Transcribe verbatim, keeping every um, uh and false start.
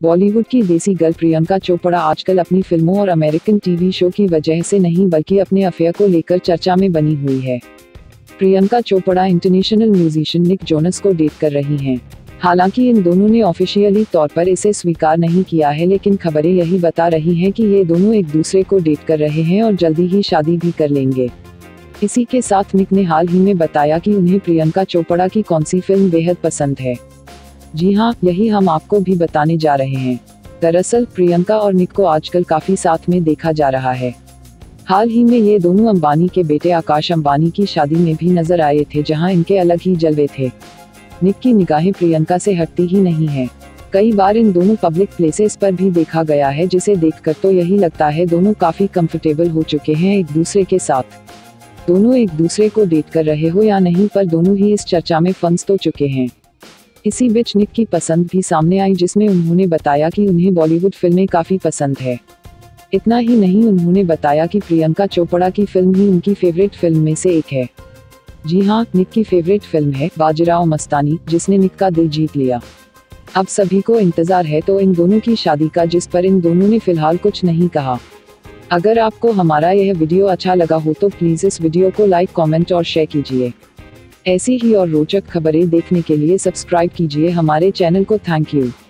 बॉलीवुड की देसी गर्ल प्रियंका चोपड़ा आजकल अपनी फिल्मों और अमेरिकन टीवी शो की वजह से नहीं बल्कि अपने अफेयर को लेकर चर्चा में बनी हुई है। Priyanka Chopra international musician Nick Jonas को डेट कर रही हैं। हालांकि इन दोनों ने ऑफिशियली तौर पर इसे स्वीकार नहीं किया है, लेकिन खबरें यही बता रही हैं कि ये दोनों एक दूसरे को डेट कर रहे हैं और जल्दी ही शादी भी कर लेंगे। इसी के साथ निक ने हाल ही में बताया कि उन्हें प्रियंका चोपड़ा की कौन सी फिल्म बेहद पसंद है। जी हाँ, यही हम आपको भी बताने जा रहे हैं। दरअसल प्रियंका और निक को आजकल काफी साथ में देखा जा रहा है। हाल ही में ये दोनों अंबानी के बेटे आकाश अंबानी की शादी में भी नजर आए थे, जहां इनके अलग ही जलवे थे। निक की निगाहें प्रियंका से हटती ही नहीं है। कई बार इन दोनों पब्लिक प्लेसेस पर भी देखा गया है, जिसे देखकर तो यही लगता है दोनों काफी कंफर्टेबल हो चुके हैं एक दूसरे के साथ। दोनों एक दूसरे को डेट कर रहे हो या नहीं, पर दोनों ही इस चर्चा में फंस तो चुके हैं। इसी बीच निक की पसंद भी सामने आई, जिसमें उन्होंने बताया कि उन्हें बॉलीवुड फिल्में काफी पसंद है। इतना ही नहीं, उन्होंने बताया कि प्रियंका चोपड़ा की फिल्म ही उनकी फेवरेट फिल्म में से एक है। जी हाँ, निक की फेवरेट फिल्म है बाजीराव मस्तानी, जिसने निक का दिल जीत लिया। अब सभी को इंतजार है तो इन दोनों की शादी का, जिस पर इन दोनों ने फिलहाल कुछ नहीं कहा। अगर आपको हमारा यह वीडियो अच्छा लगा हो तो प्लीज इस वीडियो को लाइक, कमेंट और शेयर कीजिए। ऐसी ही और रोचक खबरें देखने के लिए सब्सक्राइब कीजिए हमारे चैनल को। Thank you.